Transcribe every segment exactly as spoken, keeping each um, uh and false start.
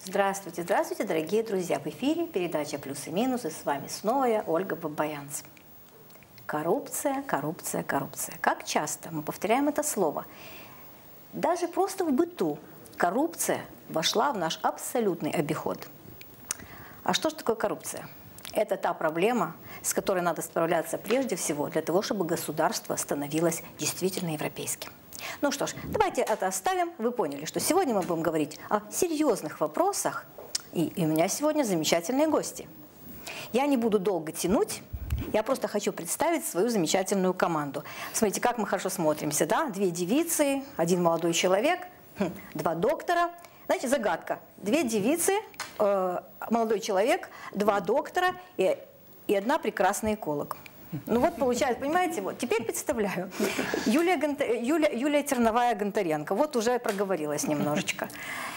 Здравствуйте, здравствуйте, дорогие друзья! В эфире передача «Плюсы и минусы». С вами снова я, Ольга Бабаянц. Коррупция, коррупция, коррупция. Как часто мы повторяем это слово? Даже просто в быту коррупция вошла в наш абсолютный обиход. А что же такое коррупция? Это та проблема, с которой надо справляться прежде всего для того, чтобы государство становилось действительно европейским. Ну что ж, давайте это оставим. Вы поняли, что сегодня мы будем говорить о серьезных вопросах. И, и у меня сегодня замечательные гости. Я не буду долго тянуть. Я просто хочу представить свою замечательную команду. Смотрите, как мы хорошо смотримся, да? Две девицы, один молодой человек, два доктора. Знаете, загадка. Две девицы, э, молодой человек, два доктора и, и одна прекрасная эколог. Ну вот получается, понимаете, вот теперь представляю. Юлия, Гонта... Юлия, Юлия Терновая-Гонтаренко, вот уже проговорилась немножечко.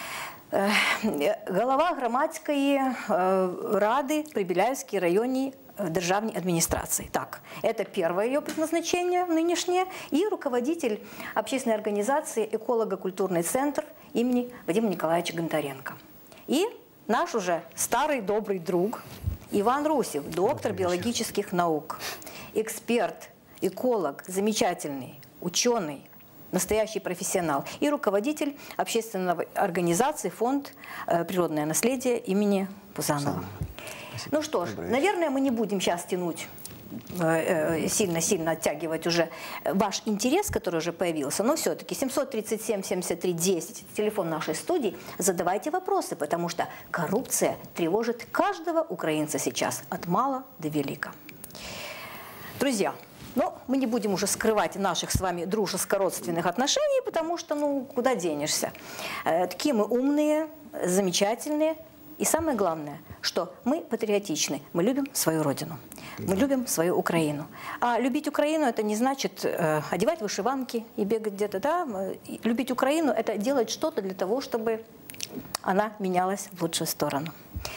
Голова громадської рады при Біляївській районній державной администрации. Так, это первое ее предназначение нынешнее. И руководитель общественной организации «Эколого-культурный центр» имени Вадима Николаевича Гонтаренко. И наш уже старый добрый друг Иван Русев, доктор биологических наук, эксперт, эколог, замечательный, ученый, настоящий профессионал и руководитель общественной организации «Фонд природное наследие» имени Пузанова. Ну что ж, наверное, мы не будем сейчас тянуть, сильно-сильно оттягивать уже ваш интерес, который уже появился, но все-таки семьсот тридцать семь семьдесят три десять, телефон нашей студии, задавайте вопросы, потому что коррупция тревожит каждого украинца сейчас, от мала до велика. Друзья, ну, мы не будем уже скрывать наших с вами дружеско-родственных отношений, потому что, ну, куда денешься. Такие мы умные, замечательные. И самое главное, что мы патриотичны, мы любим свою родину, мы любим свою Украину. А любить Украину – это не значит э, одевать вышиванки и бегать где-то, да? Любить Украину – это делать что-то для того, чтобы она менялась в лучшую сторону.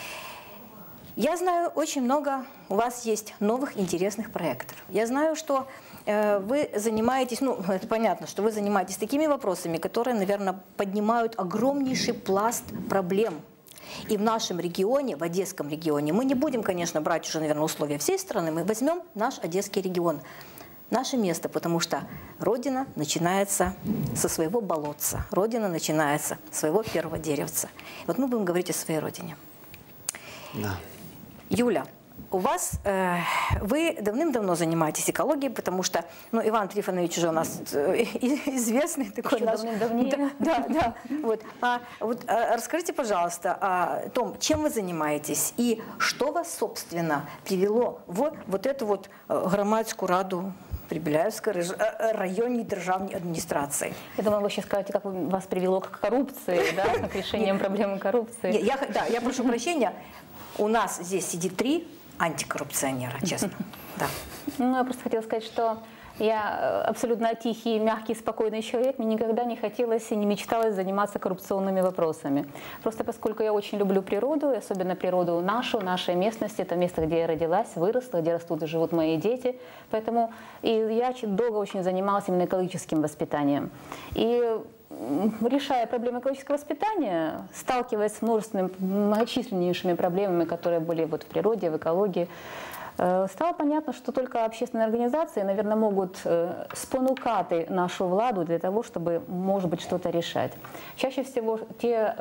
Я знаю, очень много у вас есть новых интересных проектов. Я знаю, что э, вы занимаетесь, ну, это понятно, что вы занимаетесь такими вопросами, которые, наверное, поднимают огромнейший пласт проблем. И в нашем регионе, в Одесском регионе, мы не будем, конечно, брать уже, наверное, условия всей страны, мы возьмем наш Одесский регион, наше место, потому что Родина начинается со своего болотца, Родина начинается с своего первого деревца. Вот мы будем говорить о своей Родине. Да. Юля, у вас, э, вы давным-давно занимаетесь экологией, потому что, ну, Иван Трифонович уже у нас э, известный такой Еще наш... давным-давнее. Да, да, да. Вот. А, вот, а, расскажите, пожалуйста, о том, чем вы занимаетесь и что вас, собственно, привело в вот эту вот громадскую раду при Біляївській районной державной администрации. Я думаю, вы сейчас скажете, как вас привело к коррупции, да, к решениям проблемы коррупции. Я, да, я прошу прощения, у нас здесь сидит три антикоррупционера, честно. Да. Ну, я просто хотела сказать, что я абсолютно тихий, мягкий, спокойный человек. Мне никогда не хотелось и не мечталось заниматься коррупционными вопросами. Просто поскольку я очень люблю природу, особенно природу нашу, нашей местности, это место, где я родилась, выросла, где растут и живут мои дети. Поэтому и я долго очень занималась именно экологическим воспитанием. И решая проблемы экологического воспитания, сталкиваясь с множественными, многочисленнейшими проблемами, которые были вот в природе, в экологии, стало понятно, что только общественные организации, наверное, могут спонукати нашу владу для того, чтобы, может быть, что-то решать. Чаще всего те,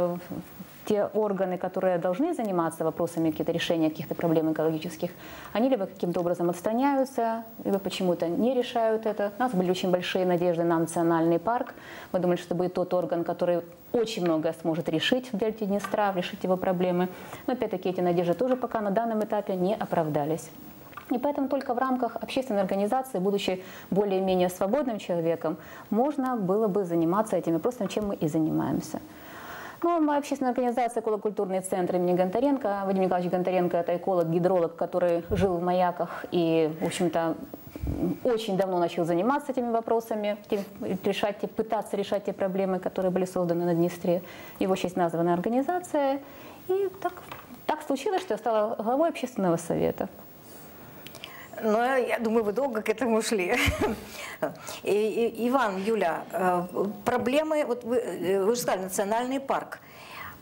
те органы, которые должны заниматься вопросами каких-то решения каких-то проблем экологических, они либо каким-то образом отстраняются, либо почему-то не решают это. У нас были очень большие надежды на национальный парк. Мы думали, что будет тот орган, который очень многое сможет решить в дельте Днестра, решить его проблемы. Но опять-таки эти надежды тоже пока на данном этапе не оправдались. И поэтому только в рамках общественной организации, будучи более-менее свободным человеком, можно было бы заниматься этим вопросом, чем мы и занимаемся. Ну, моя общественная организация «Эколого-культурный центр» имени Гонтаренко. Вадим Николаевич Гонтаренко – это эколог-гидролог, который жил в Маяках и, в общем-то, очень давно начал заниматься этими вопросами, решать, пытаться решать те проблемы, которые были созданы на Днестре. Его честь названа организация. И так, так случилось, что я стала главой общественного совета. Ну, я думаю, вы долго к этому шли. И, и, Иван, Юля, проблемы, вот вы, вы же сказали, национальный парк.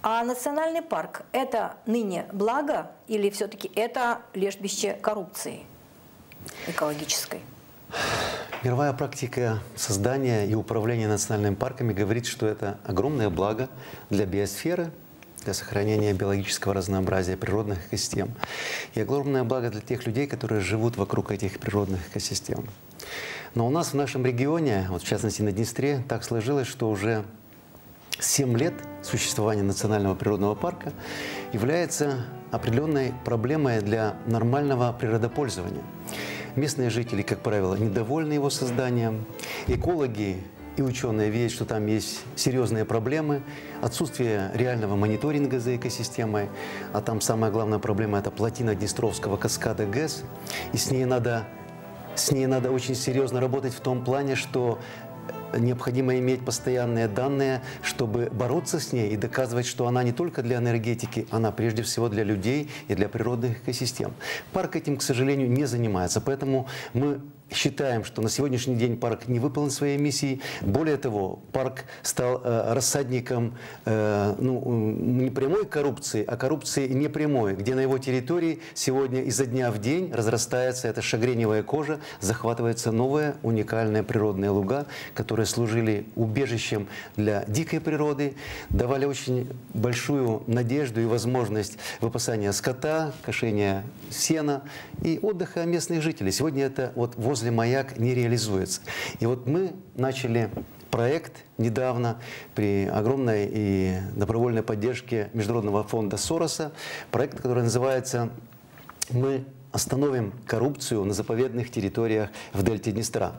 А национальный парк – это ныне благо или все-таки это лежбище коррупции экологической? Мировая практика создания и управления национальными парками говорит, что это огромное благо для биосферы, для сохранения биологического разнообразия природных экосистем. И огромное благо для тех людей, которые живут вокруг этих природных экосистем. Но у нас в нашем регионе, вот в частности на Днестре, так сложилось, что уже семь лет существования национального природного парка является определенной проблемой для нормального природопользования. Местные жители, как правило, недовольны его созданием. Экологи и ученые видят, что там есть серьезные проблемы, отсутствие реального мониторинга за экосистемой, а там самая главная проблема – это плотина Днестровского каскада ГЭС, и с ней надо, с ней надо очень серьезно работать в том плане, что необходимо иметь постоянные данные, чтобы бороться с ней и доказывать, что она не только для энергетики, она прежде всего для людей и для природных экосистем. Парк этим, к сожалению, не занимается, поэтому мы считаем, что на сегодняшний день парк не выполнил своей миссии. Более того, парк стал э, рассадником э, ну, не прямой коррупции, а коррупции непрямой, где на его территории сегодня изо дня в день разрастается эта шагреневая кожа, захватываются новые уникальные природные луга, которые служили убежищем для дикой природы, давали очень большую надежду и возможность выпасания скота, кошения сена и отдыха местных жителей. Сегодня это вот возле Маяк не реализуется. И вот мы начали проект недавно при огромной и добровольной поддержке Международного фонда Сороса, проект, который называется «Мы остановим коррупцию на заповедных территориях в дельте Днестра».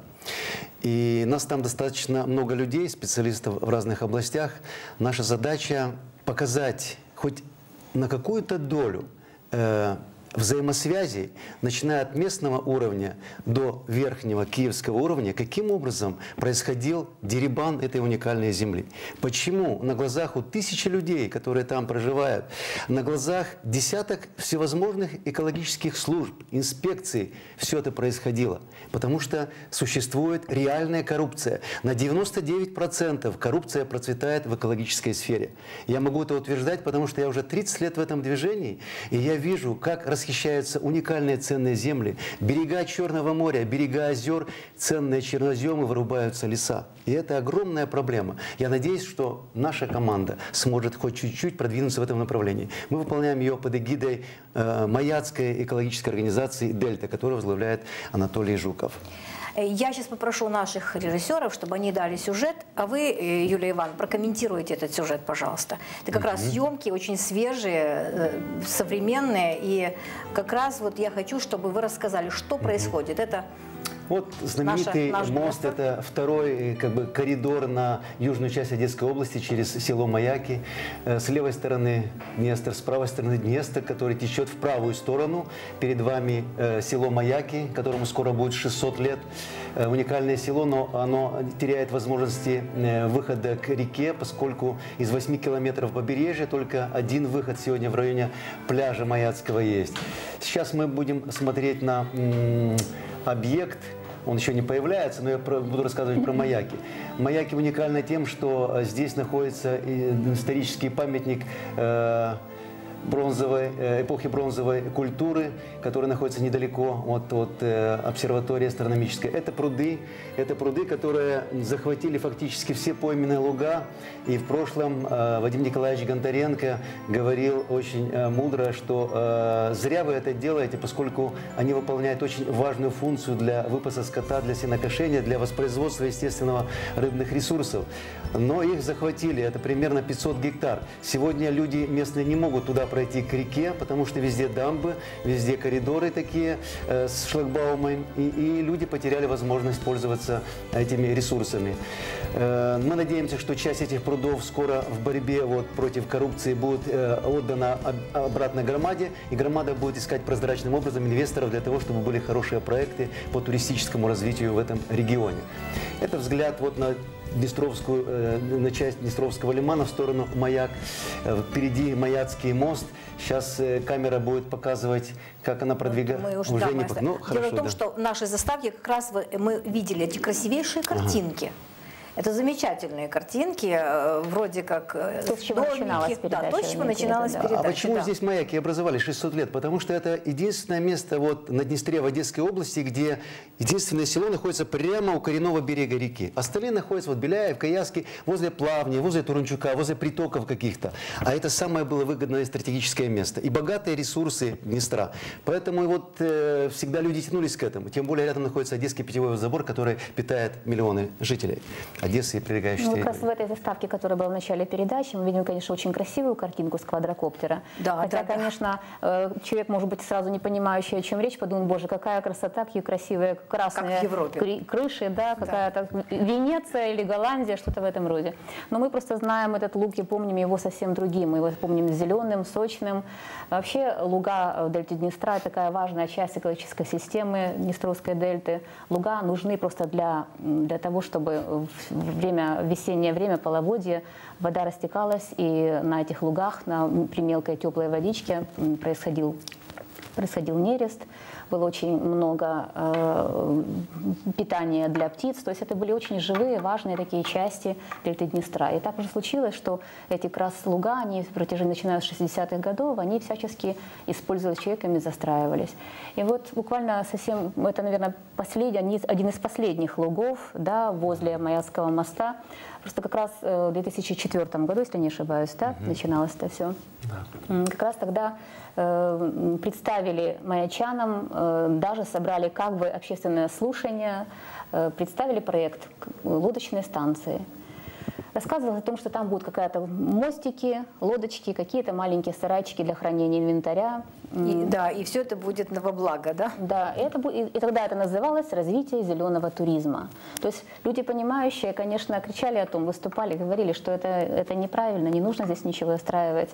И нас там достаточно много людей, специалистов в разных областях. Наша задача показать хоть на какую-то долю э, взаимосвязи, начиная от местного уровня до верхнего киевского уровня, каким образом происходил дерибан этой уникальной земли. Почему на глазах у тысячи людей, которые там проживают, на глазах десяток всевозможных экологических служб, инспекций, все это происходило? Потому что существует реальная коррупция. На девяносто девять процентов коррупция процветает в экологической сфере. Я могу это утверждать, потому что я уже тридцать лет в этом движении, и я вижу, как расхищаются уникальные ценные земли, берега Черного моря, берега озер, ценные черноземы, вырубаются леса. И это огромная проблема. Я надеюсь, что наша команда сможет хоть чуть-чуть продвинуться в этом направлении. Мы выполняем ее под эгидой э, Маяцкой экологической организации «Дельта», которую возглавляет Анатолий Жуков. Я сейчас попрошу наших режиссеров, чтобы они дали сюжет, а вы, Юлия Ивановна, прокомментируйте этот сюжет, пожалуйста. Это как mm-hmm. раз съемки очень свежие, современные, и как раз вот я хочу, чтобы вы рассказали, что mm-hmm. происходит. Это вот знаменитый наша, мост, это второй как бы, коридор на южную часть Одесской области через село Маяки. С левой стороны Днестр, с правой стороны Днестр, который течет в правую сторону. Перед вами э, село Маяки, которому скоро будет шестьсот лет. Э, уникальное село, но оно теряет возможности э, выхода к реке, поскольку из восьми километров побережья только один выход сегодня в районе пляжа Маяцкого есть. Сейчас мы будем смотреть на м- объект. Он еще не появляется, но я про, буду рассказывать про Маяки. Маяки уникальны тем, что здесь находится исторический памятник э, бронзовой, эпохи бронзовой культуры, который находится недалеко от, от э, обсерватории астрономической. Это пруды, это пруды, которые захватили фактически все пойменные луга. И в прошлом э, Вадим Николаевич Гонтаренко говорил очень э, мудро, что э, зря вы это делаете, поскольку они выполняют очень важную функцию для выпаса скота, для сенокошения, для воспроизводства естественного рыбных ресурсов. Но их захватили, это примерно пятьсот гектар. Сегодня люди местные не могут туда пройти к реке, потому что везде дамбы, везде коридоры такие э, с шлагбаумом, и, и люди потеряли возможность пользоваться этими ресурсами. Э, мы надеемся, что часть этих прудов скоро в борьбе вот, против коррупции будет э, отдана об, обратно громаде, и громада будет искать прозрачным образом инвесторов для того, чтобы были хорошие проекты по туристическому развитию в этом регионе. Это взгляд вот на Днестровскую, э, на часть Днестровского лимана в сторону Маяк. Э, впереди Маяцкий мост. Сейчас э, камера будет показывать, как она продвигается. Мы уже, уже да, не мы... ну, Дело хорошо, в том, да. что в нашей заставке как раз мы видели эти красивейшие картинки. Ага. Это замечательные картинки, вроде как то, с чего домики. начиналась передача. Да, то, с чего начиналась да. передача. А почему да. здесь маяки образовались шестьсот лет? Потому что это единственное место вот на Днестре в Одесской области, где единственное село находится прямо у коренного берега реки. Остальные находятся вот Беляев, Каяски, возле Плавни, возле Турунчука, возле притоков каких-то. А это самое было выгодное стратегическое место. И богатые ресурсы Днестра. Поэтому вот э, всегда люди тянулись к этому. Тем более рядом находится Одесский питьевой забор, который питает миллионы жителей Одессы и прилегающих Ну, территорий. как раз в этой заставке, которая была в начале передачи, мы видим, конечно, очень красивую картинку с квадрокоптера. Да, Хотя, да, да. конечно, человек, может быть, сразу не понимающий, о чем речь, подумал, боже, какая красота, какие красивые красные Как в Европе. кры- крыши, да, какая-то Венеция или Голландия, что-то в этом роде. Но мы просто знаем этот луг и помним его совсем другим. Мы его помним зеленым, сочным. Вообще луга в дельте Днестра – такая важная часть экологической системы Днестровской дельты. Луга нужны просто для, для того, чтобы в время, в весеннее время половодья вода растекалась, и на этих лугах, на, при мелкой теплой водичке происходил, происходил нерест. Было очень много э, питания для птиц. То есть это были очень живые, важные такие части дельты Днестра. И так уже случилось, что эти как раз луга, они в протяжении, начиная с шестидесятых годов, они всячески использовались человеками, застраивались. И вот буквально совсем, это, наверное, последний, один из последних лугов, да, возле Маяцкого моста. Просто как раз в две тысячи четвёртом году, если не ошибаюсь, да, угу. начиналось это все. Да. Как раз тогда э, представили маячанам, э, даже собрали как бы общественное слушание, э, представили проект лодочной станции. Рассказывалось о том, что там будут какие-то мостики, лодочки, какие-то маленькие сарайчики для хранения инвентаря. И, да, и все это будет во благо, да? Да, и, это, и, и тогда это называлось развитие зеленого туризма. То есть люди, понимающие, конечно, кричали о том, выступали, говорили, что это, это неправильно, не нужно здесь ничего устраивать.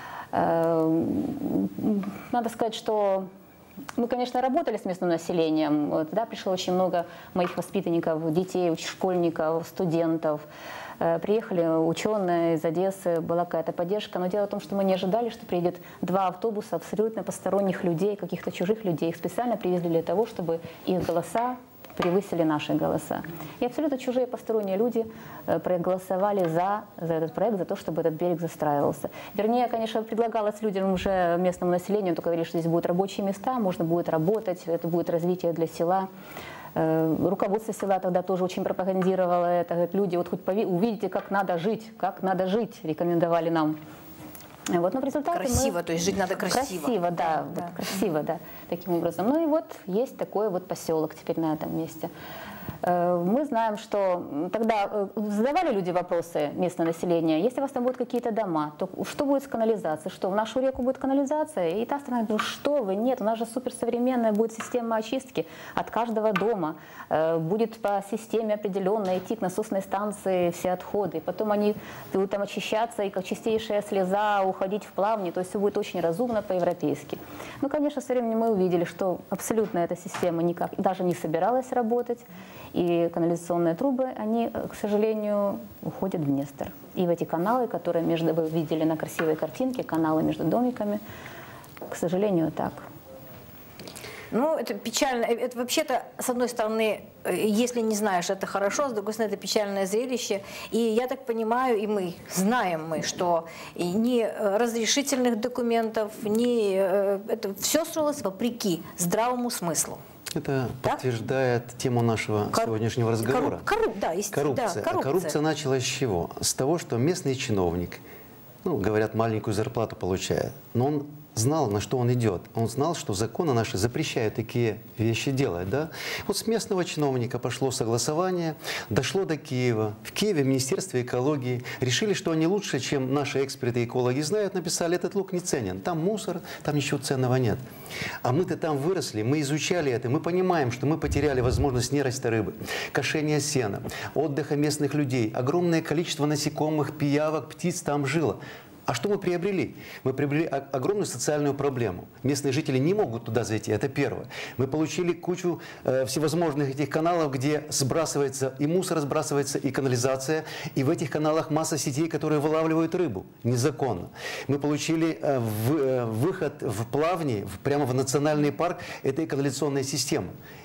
Надо сказать, что мы, конечно, работали с местным населением. Тогда пришло очень много моих воспитанников, детей, школьников, студентов. Приехали ученые из Одессы, была какая-то поддержка. Но дело в том, что мы не ожидали, что приедет два автобуса абсолютно посторонних людей, каких-то чужих людей. Их специально привезли для того, чтобы их голоса превысили наши голоса. И абсолютно чужие посторонние люди проголосовали за, за этот проект, за то, чтобы этот берег застраивался. Вернее, конечно, предлагалось людям, уже местному населению, только говорили, что здесь будут рабочие места, можно будет работать, это будет развитие для села. Руководство села тогда тоже очень пропагандировало это. Говорит, люди, вот хоть увидите, как надо жить, как надо жить, рекомендовали нам. Вот, но в результате красиво, мы... то есть жить надо красиво. Красиво, да, да. вот, красиво, да, таким образом. Ну и вот есть такой вот поселок теперь на этом месте. Мы знаем, что тогда задавали люди вопросы, местное население, если у вас там будут какие-то дома, то что будет с канализацией? Что, в нашу реку будет канализация? И та страна говорит, что вы, нет, у нас же суперсовременная будет система очистки от каждого дома. Будет по системе определенно идти к насосной станции все отходы. Потом они будут там очищаться, и как чистейшая слеза уходить в плавни. То есть все будет очень разумно по-европейски. Ну, конечно, со временем мы увидели, что абсолютно эта система никак даже не собиралась работать. И канализационные трубы, они, к сожалению, уходят в Днестр. И в эти каналы, которые между, вы видели на красивой картинке, каналы между домиками, к сожалению, так. Ну, это печально. Это вообще-то, с одной стороны, если не знаешь, это хорошо, с другой стороны, это печальное зрелище. И я так понимаю, и мы знаем, мы, что ни разрешительных документов, ни это все строилось вопреки здравому смыслу. Это так? подтверждает тему нашего Кор... сегодняшнего разговора. Корруп... Корруп... Да, есть... коррупция. Да, коррупция. А коррупция началась с чего? С того, что местный чиновник, ну, говорят, маленькую зарплату получает, но он знал, на что он идет. Он знал, что законы наши запрещают такие вещи делать. Да? Вот с местного чиновника пошло согласование, дошло до Киева. В Киеве, в Министерстве экологии, решили, что они лучше, чем наши эксперты-экологи знают, написали, этот луг не ценен. Там мусор, там ничего ценного нет. А мы-то там выросли, мы изучали это, мы понимаем, что мы потеряли возможность нероста рыбы, кошения сена, отдыха местных людей, огромное количество насекомых, пиявок, птиц там жило. А что мы приобрели? Мы приобрели огромную социальную проблему. Местные жители не могут туда зайти, это первое. Мы получили кучу э, всевозможных этих каналов, где сбрасывается и мусор сбрасывается, и канализация. И в этих каналах масса сетей, которые вылавливают рыбу незаконно. Мы получили э, в, э, выход в плавни, в, прямо в национальный парк этой канализационной системы.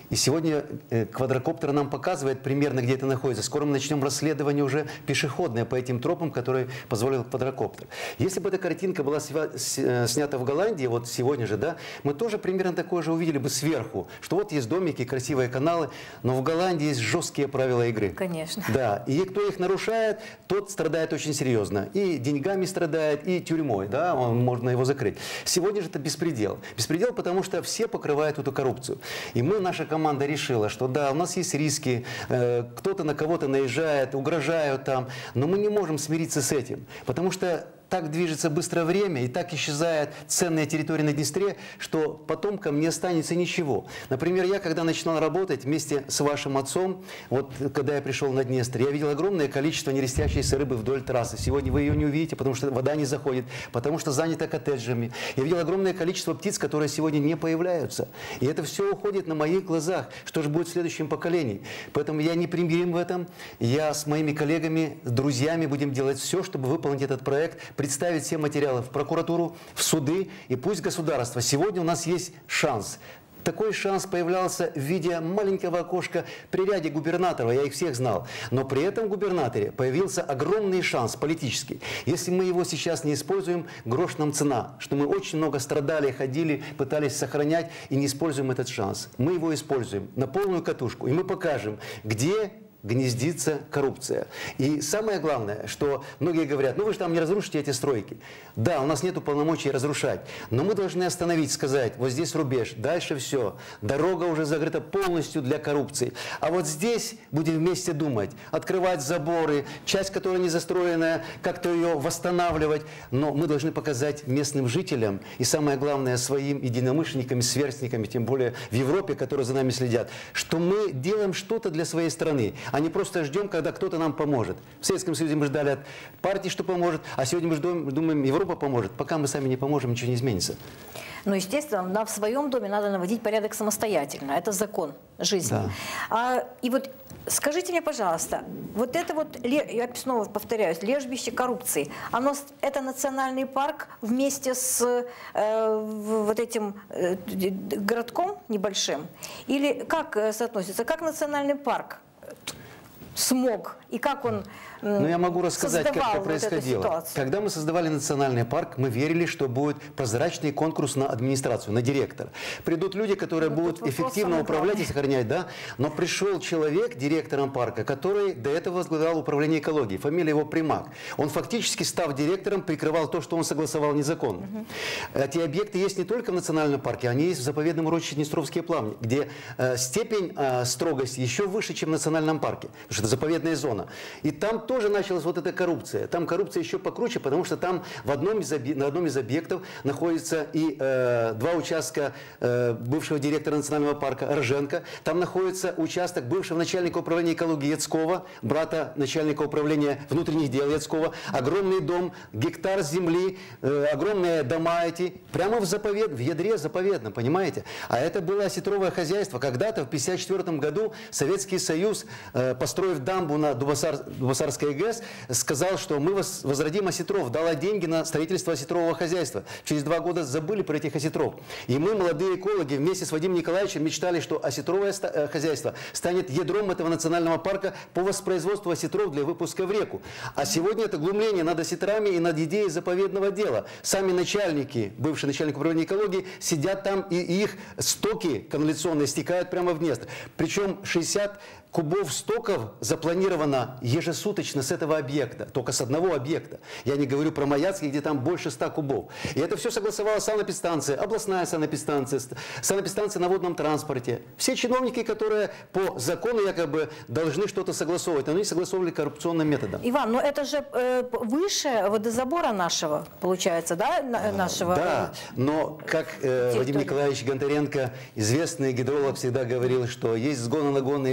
И сегодня э, квадрокоптер нам показывает примерно, где это находится. Скоро мы начнем расследование уже пешеходное по этим тропам, которые позволил квадрокоптер. Если бы эта картинка была сва- с, э, снята в Голландии, вот сегодня же, да, мы тоже примерно такое же увидели бы сверху, что вот есть домики, красивые каналы, но в Голландии есть жесткие правила игры. Конечно. Да, и кто их нарушает, тот страдает очень серьезно. И деньгами страдает, и тюрьмой, да, он, можно его закрыть. Сегодня же это беспредел. Беспредел, потому что все покрывают эту коррупцию. И мы, наша команда решила, что да, у нас есть риски, э, кто-то на кого-то наезжает, угрожают там, но мы не можем смириться с этим, потому что так движется быстро время, и так исчезает ценная территория на Днестре, что потомкам не останется ничего. Например, я, когда начинал работать вместе с вашим отцом, вот когда я пришел на Днестр, я видел огромное количество нерестящейся рыбы вдоль трассы. Сегодня вы ее не увидите, потому что вода не заходит, потому что занята коттеджами. Я видел огромное количество птиц, которые сегодня не появляются. И это все уходит на моих глазах. Что же будет в следующем поколении? Поэтому я непримирим в этом. Я с моими коллегами, с друзьями будем делать все, чтобы выполнить этот проект, представить все материалы в прокуратуру, в суды, и пусть государство. Сегодня у нас есть шанс. Такой шанс появлялся в виде маленького окошка при ряде губернаторов, я их всех знал. Но при этом губернаторе появился огромный шанс политический. Если мы его сейчас не используем, грош нам цена, что мы очень много страдали, ходили, пытались сохранять и не используем этот шанс. Мы его используем на полную катушку, и мы покажем, где гнездится коррупция. И самое главное, что многие говорят, ну вы же там не разрушите эти стройки. Да, у нас нет полномочий разрушать, но мы должны остановить, сказать, вот здесь рубеж, дальше все, дорога уже закрыта полностью для коррупции. А вот здесь будем вместе думать, открывать заборы, часть, которая не застроенная, как-то ее восстанавливать. Но мы должны показать местным жителям и, самое главное, своим единомышленникам, сверстникам, тем более в Европе, которые за нами следят, что мы делаем что-то для своей страны, а не просто ждем, когда кто-то нам поможет. В Советском Союзе мы ждали от партии, что поможет, а сегодня мы ждем, думаем, Европа поможет. Пока мы сами не поможем, ничего не изменится. Ну, естественно, нам в своем доме надо наводить порядок самостоятельно. Это закон жизни. Да. А, и вот скажите мне, пожалуйста, вот это вот, я снова повторяюсь, лежбище коррупции, оно, это национальный парк вместе с э, вот этим э, городком небольшим? Или как э, соотносится? Как национальный парк смог и как он Ну, я могу рассказать, как это вот происходило. Когда мы создавали национальный парк, мы верили, что будет прозрачный конкурс на администрацию, на директора. Придут люди, которые ну, будут эффективно управлять и сохранять, да. Но пришел человек директором парка, который до этого возглавлял управление экологией. Фамилия его Примак. Он фактически, став директором, прикрывал то, что он согласовал незаконно. Угу. Эти объекты есть не только в национальном парке, они есть в заповедном урочище Днестровские плавни, где э, степень э, строгости еще выше, чем в национальном парке. Потому что это заповедная зона. И там тоже началась вот эта коррупция. Там коррупция еще покруче, потому что там в одном из объ... на одном из объектов находится и э, два участка э, бывшего директора национального парка Рженко. Там находится участок бывшего начальника управления экологии Яцкова, брата начальника управления внутренних дел Яцкова. Огромный дом, гектар земли, э, огромные дома эти. Прямо в заповед... в ядре заповедном, понимаете? А это было осетровое хозяйство. Когда-то в тысяча девятьсот пятьдесят четвёртом году Советский Союз, э, построив дамбу на Дубасар... Дубасарской ГЭС, сказал, что мы возродим осетров, дала деньги на строительство осетрового хозяйства. Через два года забыли про этих осетров. И мы, молодые экологи, вместе с Вадимом Николаевичем мечтали, что осетровое хозяйство станет ядром этого национального парка по воспроизводству осетров для выпуска в реку. А сегодня это глумление над осетрами и над идеей заповедного дела. Сами начальники, бывший начальник управления экологии, сидят там, и их стоки канализационные стекают прямо в Днестр. Причем шестьдесят кубов стоков запланировано ежесуточно с этого объекта, только с одного объекта. Я не говорю про Маяцкий, где там больше ста кубов. И это все согласовала санэпидстанция, областная санэпидстанция, санэпидстанция на водном транспорте. Все чиновники, которые по закону якобы должны что-то согласовывать, они согласовывали коррупционным методом. Иван, но это же э, выше водозабора нашего, получается, да? Нашего, да, но как э, Вадим Николаевич Гонтаренко, известный гидролог, всегда говорил, что есть сгонно-нагонное явление.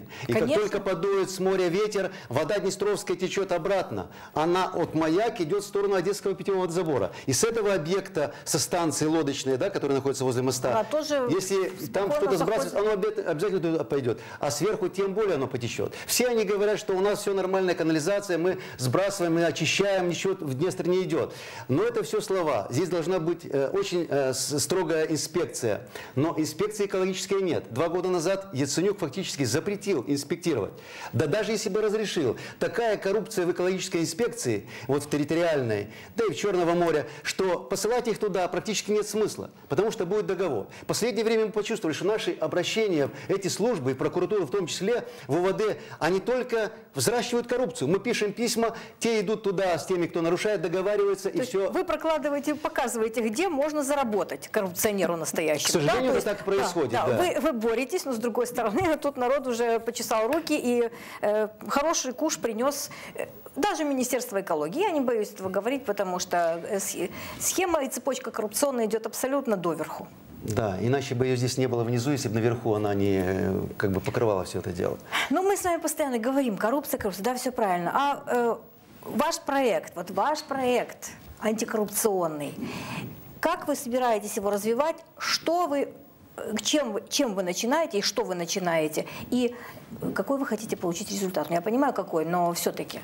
течение. И Конечно. как только подует с моря ветер, вода Днестровская течет обратно. Она от Маяк идет в сторону Одесского питьевого водозабора. И с этого объекта, со станции лодочной, да, которая находится возле моста, Она тоже если там кто-то сбрасывает, оно обязательно туда пойдет. А сверху тем более оно потечет. Все они говорят, что у нас все нормальная канализация, мы сбрасываем, мы очищаем, ничего в Днестр не идет. Но это все слова. Здесь должна быть э, очень э, строгая инспекция. Но инспекции экологической нет. Два года назад Яценюк фактически запретил инспектировать. Да даже если бы разрешил. Такая коррупция в экологической инспекции, вот в территориальной, да и в Черного моря, что посылать их туда практически нет смысла. Потому что будет договор. В последнее время мы почувствовали, что наши обращения, эти службы, и прокуратура в том числе, в ОВД, они только взращивают коррупцию. Мы пишем письма, те идут туда с теми, кто нарушает, договариваются, и все. Вы прокладываете, показываете, где можно заработать коррупционеру настоящему. К сожалению, да? это так и происходит. Да, Да. Да. Вы, вы боретесь, но с другой стороны, тут народ уже почесал руки, и э, хороший куш принес э, даже Министерство экологии. Я не боюсь этого говорить, потому что э, схема и цепочка коррупционная идет абсолютно доверху. Да, иначе бы ее здесь не было внизу, если бы наверху она не как бы покрывала все это дело. Но мы с вами постоянно говорим, коррупция, коррупция, да, все правильно. А э, ваш проект, вот ваш проект антикоррупционный, как вы собираетесь его развивать, что вы, чем вы, чем вы начинаете и что вы начинаете, и какой вы хотите получить результат? Ну, я понимаю, какой, но все-таки...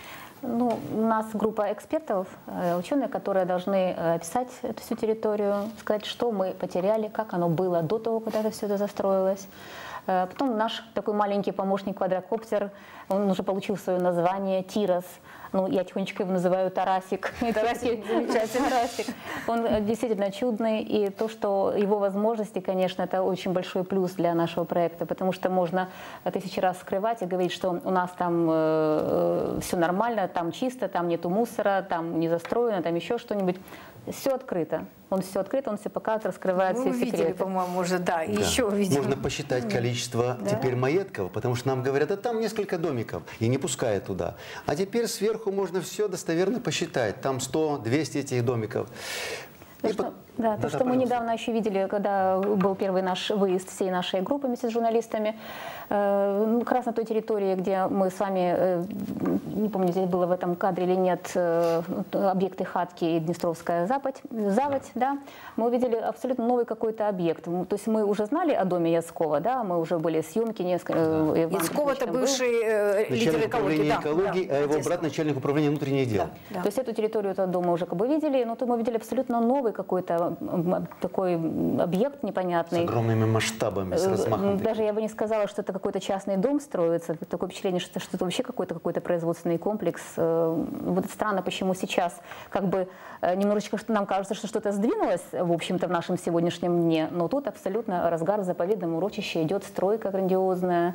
Ну, у нас группа экспертов, ученые, которые должны описать эту всю территорию, сказать, что мы потеряли, как оно было до того, когда это все это застроилось. Потом наш такой маленький помощник квадрокоптер, он уже получил свое название «Тирос». Ну, я тихонечко его называю Тарасик. Тарасик, замечательный Тарасик. Он действительно чудный, и то, что его возможности, конечно, это очень большой плюс для нашего проекта, потому что можно тысячи раз скрывать и говорить, что у нас там э, все нормально, там чисто, там нету мусора, там не застроено, там еще что-нибудь. Все открыто. Он все открыто, он все показывает, раскрывает все секреты. Видели, по-моему, уже, да, и Да. еще видели. Можно посчитать количество Да. теперь маетков, потому что нам говорят, да там несколько домиков, и не пускают туда. А теперь сверху можно все достоверно посчитать. Там сто-двести этих домиков. То, И что, по- да, то, Да-да, что мы пожалуйста. недавно еще видели, когда был первый наш выезд всей нашей группы вместе с журналистами, э, ну, как раз на той территории, где мы с вами, э, не помню, здесь было в этом кадре или нет, э, объекты Хатки и Днестровская Западь, Заводь, да, мы увидели абсолютно новый какой-то объект. То есть мы уже знали о доме Яцкова, да, мы уже были съемки несколько. Э, Яцков — это бывший э, лидер Начальник экологии. управления Да, экологии, да, а его отец. брат начальник управления внутренних дел. Да. То есть эту территорию этого дома уже как бы видели, но то мы видели абсолютно новый какой-то м, такой объект С непонятный. огромными масштабами, с Э, размахом. Даже я бы не сказала, что это какой-то частный дом строится. Такое впечатление, что, что это вообще какой-то какой-то производственный комплекс. Э, Вот странно, почему сейчас как бы э, немножечко что нам кажется, что что-то сдвинулось, в общем-то, в нашем сегодняшнем дне. Но тут абсолютно разгар заповедного урочища, идет стройка грандиозная.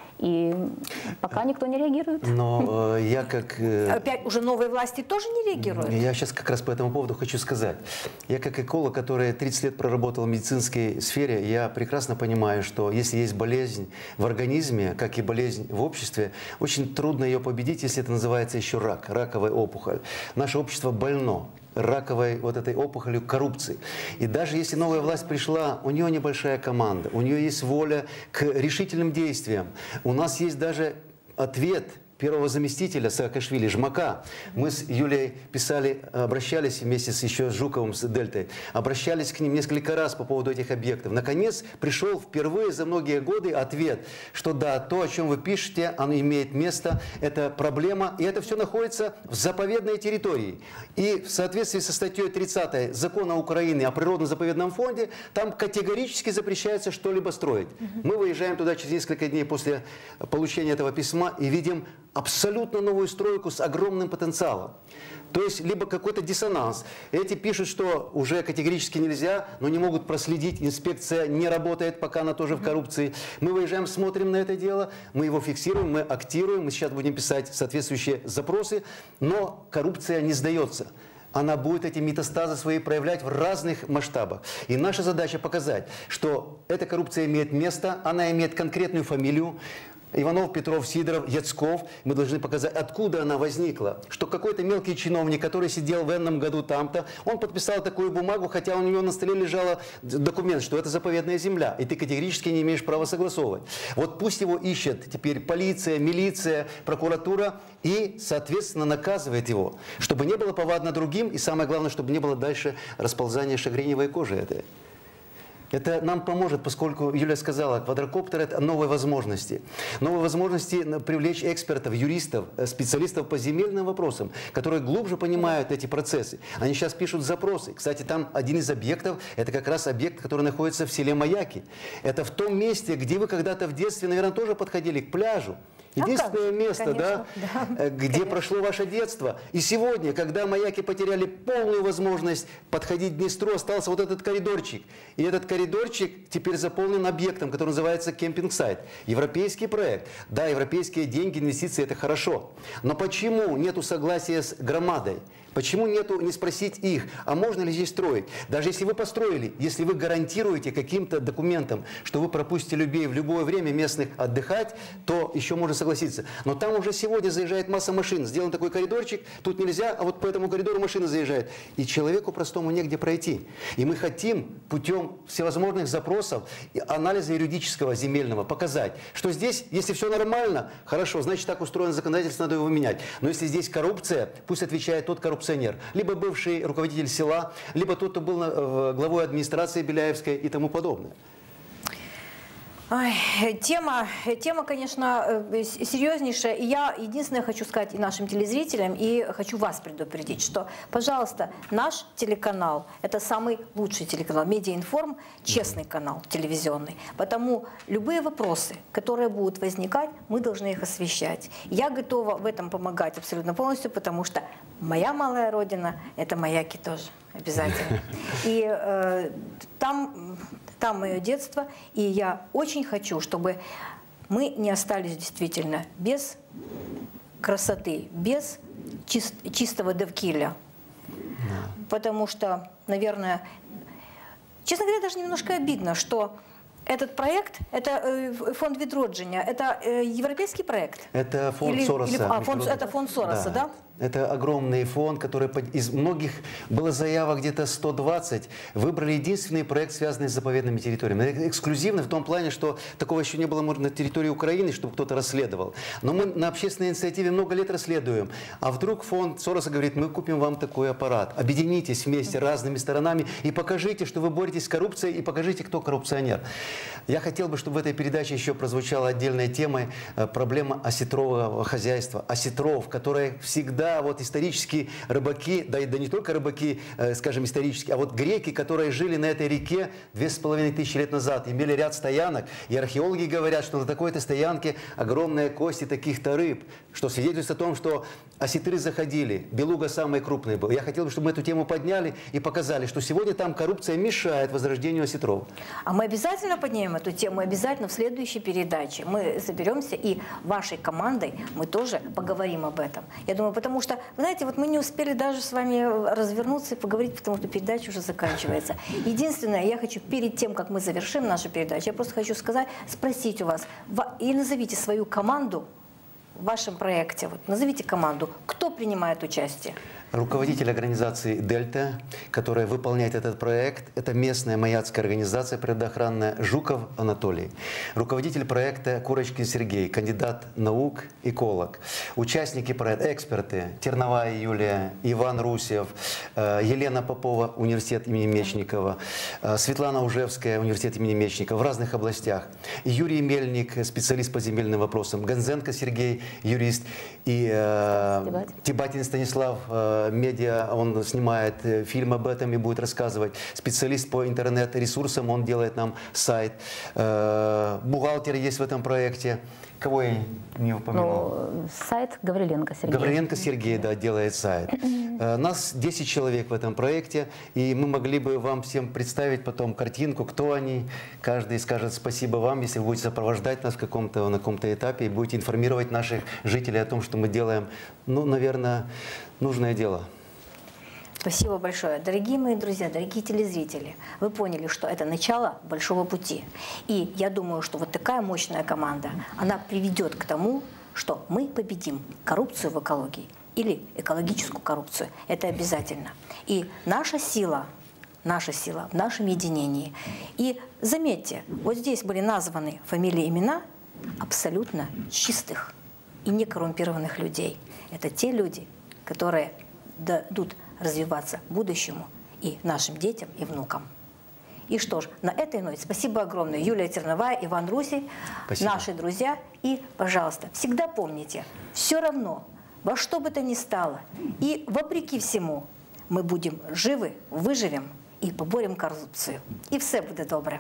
И пока никто не реагирует. Но э, я как... э, Опять уже новые власти тоже не реагируют? Я сейчас как раз по этому поводу хочу сказать. Я как эколог, который тридцать лет проработал в медицинской сфере, я прекрасно понимаю, что если есть болезнь в организме, как и болезнь в обществе, очень трудно ее победить, если это называется еще рак, раковая опухоль. Наше общество больно раковой вот этой опухолью коррупции. И даже если новая власть пришла, у нее небольшая команда, у нее есть воля к решительным действиям. У нас есть даже ответ первого заместителя Саакашвили, Жмака. Мы с Юлией писали, обращались вместе с еще с Жуковым, с Дельтой, обращались к ним несколько раз по поводу этих объектов. Наконец пришел впервые за многие годы ответ, что да, то, о чем вы пишете, оно имеет место, это проблема, и это все находится в заповедной территории. И в соответствии со статьей тридцатой Закона Украины о природно-заповедном фонде, там категорически запрещается что-либо строить. Мы выезжаем туда через несколько дней после получения этого письма и видим абсолютно новую стройку с огромным потенциалом. То есть, либо какой-то диссонанс. Эти пишут, что уже категорически нельзя, но не могут проследить, инспекция не работает, пока она тоже в коррупции. Мы выезжаем, смотрим на это дело, мы его фиксируем, мы актируем, мы сейчас будем писать соответствующие запросы, но коррупция не сдается. Она будет эти метастазы свои проявлять в разных масштабах. И наша задача показать, что эта коррупция имеет место, она имеет конкретную фамилию. Иванов, Петров, Сидоров, Яцков, мы должны показать, откуда она возникла. Что какой-то мелкий чиновник, который сидел в энном году там-то, он подписал такую бумагу, хотя у него на столе лежал документ, что это заповедная земля, и ты категорически не имеешь права согласовывать. Вот пусть его ищет теперь полиция, милиция, прокуратура и, соответственно, наказывает его, чтобы не было повадно другим, и самое главное, чтобы не было дальше расползания шагреневой кожи этой. Это нам поможет, поскольку, Юлия сказала, квадрокоптер – это новые возможности. Новые возможности привлечь экспертов, юристов, специалистов по земельным вопросам, которые глубже понимают эти процессы. Они сейчас пишут запросы. Кстати, там один из объектов – это как раз объект, который находится в селе Маяки. Это в том месте, где вы когда-то в детстве, наверное, тоже подходили к пляжу. Единственное а место, конечно, да, да, где конечно. прошло ваше детство. И сегодня, когда маяки потеряли полную возможность подходить к Днестру, остался вот этот коридорчик. И этот коридорчик теперь заполнен объектом, который называется кемпинг-сайт. Европейский проект. Да, европейские деньги, инвестиции – это хорошо. Но почему нету согласия с громадой? Почему нету, не спросить их, а можно ли здесь строить? Даже если вы построили, если вы гарантируете каким-то документом, что вы пропустите людей в любое время местных отдыхать, то еще можно согласиться. Но там уже сегодня заезжает масса машин. Сделан такой коридорчик, тут нельзя, а вот по этому коридору машина заезжает. И человеку простому негде пройти. И мы хотим путем всевозможных запросов, анализа юридического, земельного показать, что здесь, если все нормально, хорошо, значит так устроено законодательство, надо его менять. Но если здесь коррупция, пусть отвечает тот коррупционер. Либо бывший руководитель села, либо тот, кто был главой администрации Беляевской и тому подобное. Ой, тема, тема, конечно, серьезнейшая. И я единственное хочу сказать и нашим телезрителям, и хочу вас предупредить, что, пожалуйста, наш телеканал – это самый лучший телеканал, Медиаинформ, честный канал телевизионный. Потому любые вопросы, которые будут возникать, мы должны их освещать. Я готова в этом помогать абсолютно полностью, потому что моя малая родина – это Маяки тоже, обязательно. И э, там... Там мое детство, и я очень хочу, чтобы мы не остались действительно без красоты, без чист, чистого девкиля. Да. Потому что, наверное, честно говоря, даже немножко обидно, что этот проект, это фонд Відродження, это европейский проект? Это фонд или, Сороса. Или, а, фонд, это фонд Сороса, да? да? Это огромный фонд, который из многих, было заявок где-то сто двадцать, выбрали единственный проект, связанный с заповедными территориями. Эксклюзивный в том плане, что такого еще не было, может, на территории Украины, чтобы кто-то расследовал. Но мы на общественной инициативе много лет расследуем. А вдруг фонд Сороса говорит, мы купим вам такой аппарат. Объединитесь вместе разными сторонами и покажите, что вы боретесь с коррупцией, и покажите, кто коррупционер. Я хотел бы, чтобы в этой передаче еще прозвучала отдельная тема, проблема осетрового хозяйства. Осетров, которые всегда вот исторические рыбаки, да, да не только рыбаки, э, скажем, исторические, а вот греки, которые жили на этой реке две с половиной тысячи лет назад, имели ряд стоянок, и археологи говорят, что на такой-то стоянке огромные кости таких-то рыб, что свидетельствует о том, что осетры заходили, белуга самый крупный был. Я хотел бы, чтобы мы эту тему подняли и показали, что сегодня там коррупция мешает возрождению осетров. А мы обязательно поднимем эту тему, обязательно в следующей передаче. Мы соберемся и вашей командой мы тоже поговорим об этом. Я думаю, потому что, знаете, вот мы не успели даже с вами развернуться и поговорить, потому что передача уже заканчивается. Единственное, я хочу перед тем, как мы завершим нашу передачу, я просто хочу сказать, спросить у вас, и назовите свою команду в вашем проекте. Вот, назовите команду, кто принимает участие. Руководитель организации «Дельта», которая выполняет этот проект, это местная маяцкая организация природоохранная Жуков Анатолий. Руководитель проекта Курочкин Сергей, кандидат наук, эколог. Участники проекта, эксперты, Терновая Юлия, Иван Русев, Елена Попова, университет имени Мечникова, Светлана Ужевская, университет имени Мечникова в разных областях. Юрий Мельник, специалист по земельным вопросам, Гонзенко Сергей, юрист, и э, Тибатин Станислав, медиа, он снимает фильм об этом и будет рассказывать. Специалист по интернет-ресурсам, он делает нам сайт. Бухгалтер есть в этом проекте. Кого я не упомянул? Ну, сайт Гавриленко Сергей. Гавриленко Сергей, да, делает сайт. Нас десять человек в этом проекте, и мы могли бы вам всем представить потом картинку, кто они. Каждый скажет спасибо вам, если вы будете сопровождать нас в каком-то, на каком-то этапе и будете информировать наших жителей о том, что мы делаем, ну, наверное, нужное дело. Спасибо большое. Дорогие мои друзья, дорогие телезрители, вы поняли, что это начало большого пути. И я думаю, что вот такая мощная команда, она приведет к тому, что мы победим коррупцию в экологии или экологическую коррупцию. Это обязательно. И наша сила, наша сила в нашем единении. И заметьте, вот здесь были названы фамилии, имена абсолютно чистых и некоррумпированных людей. Это те люди, которые дадут развиваться будущему и нашим детям, и внукам. И что ж, на этой ноте спасибо огромное. Юлия Терновая, Иван Руси, спасибо. Наши друзья. И, пожалуйста, всегда помните, все равно, во что бы то ни стало, и вопреки всему, мы будем живы, выживем и поборем коррупцию. І все буде добре.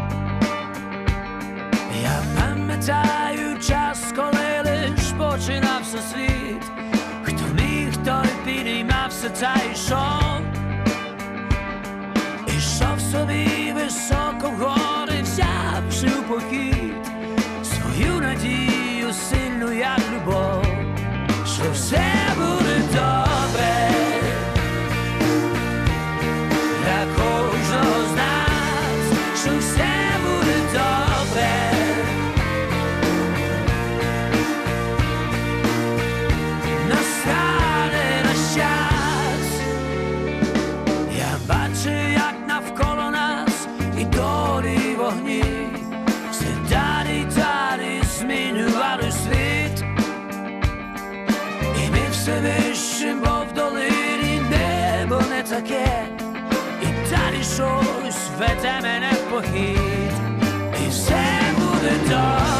Я пам'ятаю час, коли лиш починався світ. Хто міг, той підіймався та йшов. Ішов собі високо вгори, взявши у похід свою надію сильну, як любов, що все буде добре для кожного з нас, що все буде добре. Настане наш час. Я бачу, як навколо нас і долі вогні все далі й далі змінювали світ. І ми все вище, бо в долині небо не таке. І далі щось веде мене в похід. І все буде добре.